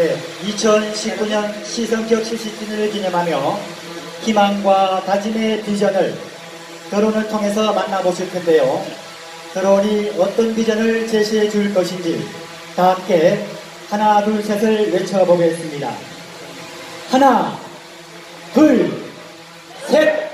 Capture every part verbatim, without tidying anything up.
네, 이천십구 년 시성격 칠십 주년을 기념하며 희망과 다짐의 비전을 드론을 통해서 만나보실 텐데요. 드론이 어떤 비전을 제시해 줄 것인지 다 함께 하나, 둘, 셋을 외쳐보겠습니다. 하나, 둘, 셋!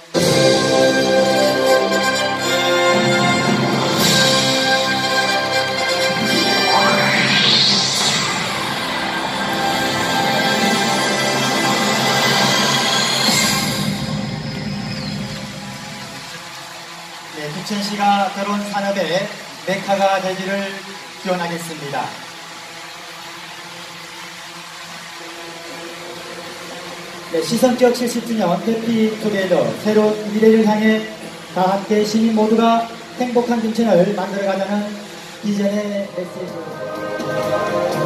네, 부천시가 드론 산업의 메카가 되기를 기원하겠습니다. 네, 시성격 칠십 주년 해피 투게더 새로운 미래를 향해 다 함께 시민 모두가 행복한 김천을 만들어가자는 비전의 메시지입니다.